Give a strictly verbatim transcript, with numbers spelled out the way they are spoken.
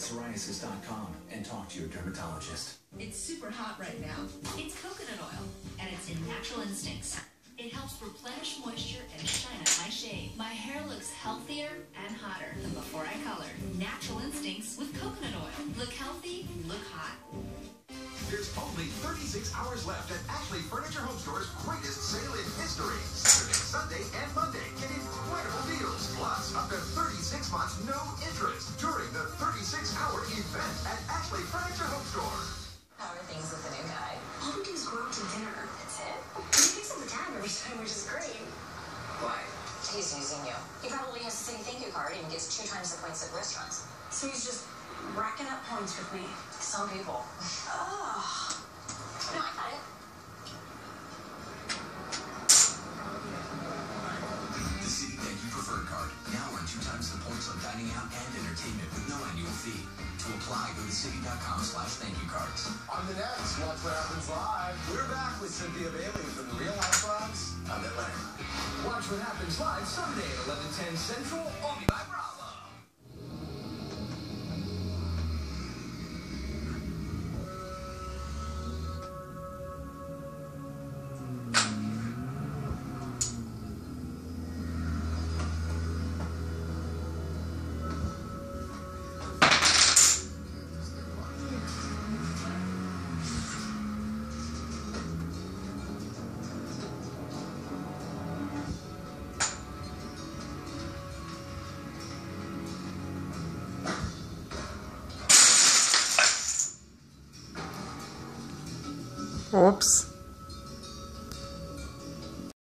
psoriasis dot com and talk to your dermatologist. It's super hot right now. It's coconut oil, and it's in Natural Instincts. It helps replenish moisture and shine up my shade. My hair looks healthier and hotter than before I colored. Natural Instincts with coconut oil. Look healthy, look hot. There's only thirty-six hours left at Ashley Furniture Home Store's greatest sale in history. Saturday, Sunday, and Monday. Get incredible deals. Plus, up to thirty-six months, no interest during the thirty-six hour event at Ashley Furniture Home Store. How are things with the new guy? All we do is go out to dinner. That's it? He picks up the tab every time, which is great. Why? He's using you. He probably has a city thank you card and gets two times the points at restaurants. So he's just racking up points with me. Some people. Oh. No, I got it. The City Thank You Preferred Card. Now earn two times the points on dining out and entertainment with no annual fee. To apply, go to city dot com slash thank you cards. On the next Watch What Happens Live, we're back with Cynthia Bailey from the Real Housewives of Atlanta. Watch What Happens Live Sunday at eleven ten Central, only by Bravo. Oops.